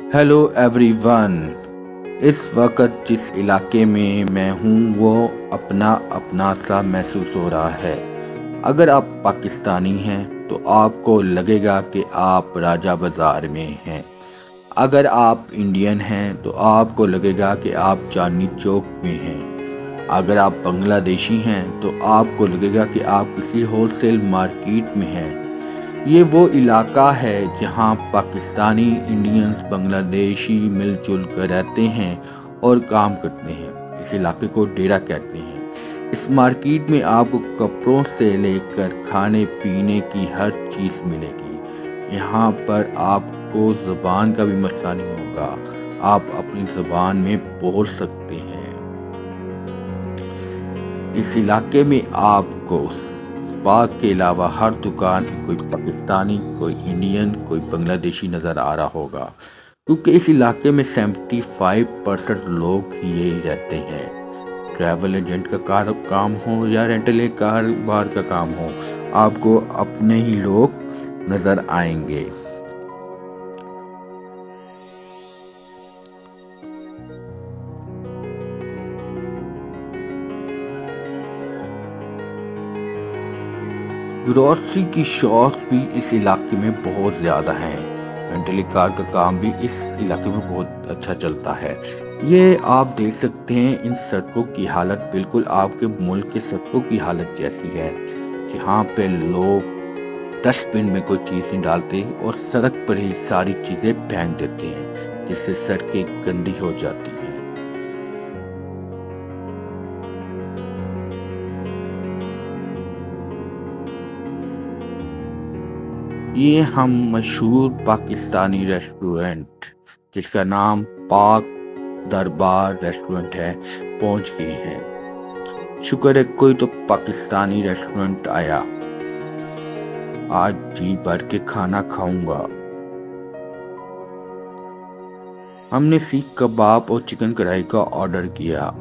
Hello everyone. इस वक्त जिस इलाके में मैं हूँ वो अपना अपना सा महसूस हो रहा है। अगर आप पाकिस्तानी हैं तो आपको लगेगा कि आप राजा बाजार में हैं। अगर आप इंडियन हैं तो आपको लगेगा कि आप चांदनी चौक में हैं। अगर आप बांग्लादेशी हैं तो आपको लगेगा कि आप किसी होलसेल मार्केट में हैं। ये वो इलाका है जहाँ पाकिस्तानी, इंडियंस, बांग्लादेशी मिलजुल कर रहते हैं और काम करते हैं। इस इलाके को डेरा कहते हैं। इस मार्केट में आपको कपड़ों से लेकर खाने पीने की हर चीज़ मिलेगी। यहाँ पर आपको ज़ुबान का भी मसला नहीं होगा, आप अपनी ज़ुबान में बोल सकते हैं। इस इलाके में आपको पाक के अलावा हर दुकान में कोई पाकिस्तानी, कोई इंडियन, कोई बांग्लादेशी नज़र आ रहा होगा, क्योंकि इस इलाके में 75% लोग ही यही रहते हैं। ट्रैवल एजेंट का काम हो या रेंटल कारोबार का काम हो, आपको अपने ही लोग नज़र आएंगे। ग्रोसरी की शॉप्स भी इस इलाके में बहुत ज़्यादा हैं। रेंटल कार का काम भी इस इलाके में बहुत अच्छा चलता है। ये आप देख सकते हैं, इन सड़कों की हालत बिल्कुल आपके मुल्क के सड़कों की हालत जैसी है, जहाँ पे लोग डस्टबिन में कोई चीज़ नहीं डालते और सड़क पर ही सारी चीज़ें फेंक देते हैं, जिससे सड़कें गंदी हो जाती हैं। ये हम मशहूर पाकिस्तानी रेस्टोरेंट, जिसका नाम पाक दरबार रेस्टोरेंट है, पहुंच गए हैं। शुक्र है कोई तो पाकिस्तानी रेस्टोरेंट आया। आज जी भर के खाना खाऊंगा। हमने सीख कबाब और चिकन कढ़ाई का ऑर्डर किया।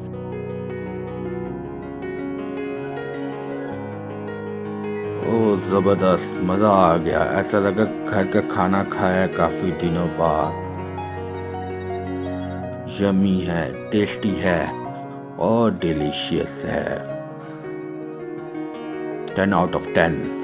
ओ जबरदस्त, मजा आ गया। ऐसा लगा घर का खाना खाया काफी दिनों बाद। यमी है, टेस्टी है और डिलीशियस है। 10 out of 10।